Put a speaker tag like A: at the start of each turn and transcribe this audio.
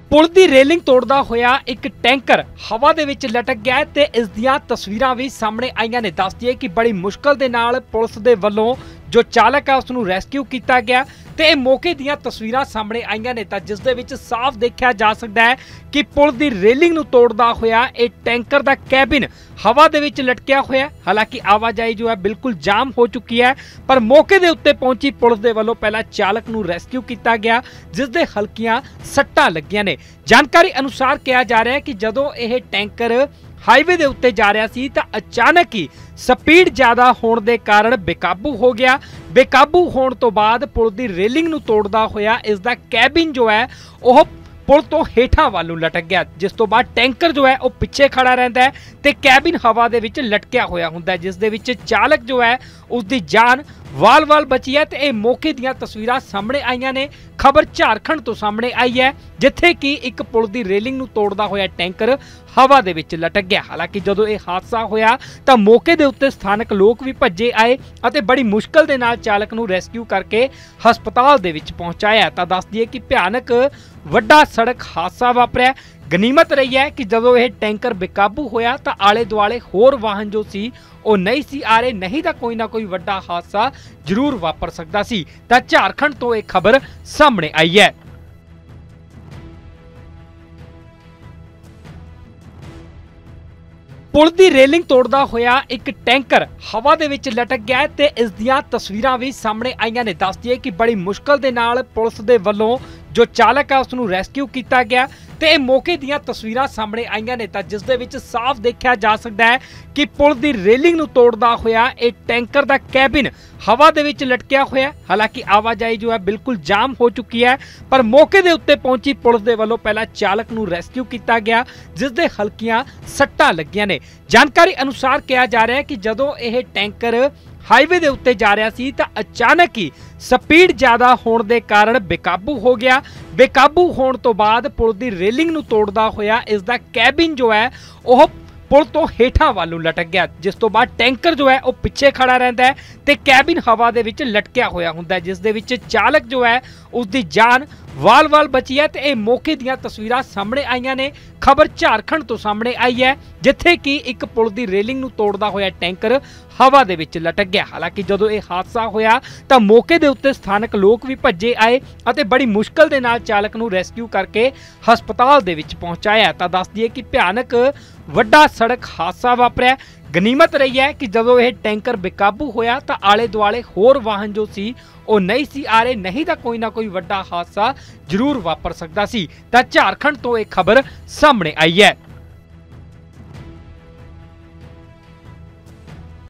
A: पुल की रेलिंग तोड़दा होया एक टैंकर हवा दे विच लटक गया ते इस दियां तस्वीरां भी सामने आईयां ने। दस दिए कि बड़ी मुश्किल दे नाल पुलिस दे वल्लों जो चालक है उसनूं रेस्क्यू किया गया ते मौके दीयां तस्वीरां सामने आईयां ने तां जिस दे विच साफ देखा जा सकता है कि पुल की रेलिंग नूं तोड़दा होया एक टैंकर दा कैबिन हवा दे विच लटकिया होया। हालांकि आवाजाही जो है बिल्कुल जाम हो चुकी है, पर मौके दे उत्ते पहुंची पुलिस दे वल्लों पहला चालक नूं रेस्क्यू किया गया जिस दे हल्कियां सट्टां लगियां ने। जानकारी अनुसार कहा जा रहा है कि जदों यह टैंकर हाईवे दे उत्ते जा रहा सी तां अचानक ही स्पीड ज्यादा होने के कारण बेकाबू हो गया। बेकाबू होने तो बाद पुल की रेलिंग नूं तोड़दा होया इसका कैबिन जो है वह पुल तो हेठां वालों लटक गया, जिस तो बाद टैंकर जो है वह पिछे खड़ा रहिंदा है ते कैबिन हवा दे विच लटकिया होया हुंदा है, जिस दे विच चालक जो है उसकी जान वाल बची है। ते मौके दीयां तस्वीरां सामने आईयां ने। खबर झारखंड तो सामने आई है जिथे कि एक पुल की रेलिंग नूं तोड़दा होया टैंकर हवा दे विच लटक गया। हालांकि जदों यह हादसा होया तां मौके दे उत्ते स्थानक लोग भी भज्जे आए अते बड़ी मुश्किल दे नाल चालक नूं रेस्क्यू करके हस्पताल दे विच पहुंचाया। तां दस दईए कि भयानक वड्डा सड़क हादसा वापरिया। गनीमत रही है कि जदों यह टैंकर बेकाबू होया तां आले दुआले होर वाहन जो सी ਉਹ नहीं सी आ रहे, नहीं तो कोई ना कोई वड्डा हादसा जरूर वापर सकता सी। तां झारखंड तो एक खबर सामने आई है। पुल की रेलिंग तोड़दा होया एक टैंकर हवा दे विच लटक गया ते इस दियां तस्वीरां भी सामने आईयां ने। दस दिए कि बड़ी मुश्किल दे नाल पुलिस दे वल्लों जो चालक है उसनूं रेस्क्यू किया गया ते मौके दीयां तस्वीरां सामने आईयां ने तां जिस दे विच साफ देखा जा सकता है कि पुल की रेलिंग नूं तोड़दा होया एक टैंकर दा कैबिन हवा दे विच लटकिया होया। हालांकि आवाजाही जो है बिल्कुल जाम हो चुकी है, पर मौके दे उत्ते पहुंची पुलिस दे वल्लों पहला चालक नूं रेस्क्यू किया गया जिस दे हल्कियां सट्टां लगियां ने। जानकारी अनुसार कहा जा रहा है कि जदों यह टैंकर हाईवे दे उत्ते जा रहा सी तां अचानक ही स्पीड ज्यादा होने के कारण बेकाबू हो गया। बेकाबू होने तो बाद पुल की रेलिंग नूं तोड़दा होया इसका कैबिन जो है वह पुल तो हेठां वालों लटक गया, जिस तो बाद टैंकर जो है वह पिछे खड़ा रहिंदा है ते कैबिन हवा दे विच लटकिया होया हुंदा है, जिस दे विच चालक जो है उसकी जान वाल बची है। ते मौके दीयां तस्वीरां सामने आईयां ने। खबर झारखंड तो सामने आई है जिथे कि एक पुल की रेलिंग नूं तोड़दा होया टैंकर हवा दे विच लटक गया। हालांकि जदों यह हादसा होया तां मौके दे उत्ते स्थानक लोग भी भज्जे आए अते बड़ी मुश्किल दे नाल चालक नूं रेस्क्यू करके हस्पताल दे विच पहुंचाया। तां दस दईए कि भयानक वड्डा सड़क हादसा वापरिया। गनीमत रही है कि जदों यह टैंकर बेकाबू होया तां आले दुआले होर वाहन जो सी ਉਹ नहीं सी आ रहे, नहीं तो कोई ना कोई वड्डा हादसा जरूर वापर सकता सी। तां झारखंड तो एक खबर सामने आई है।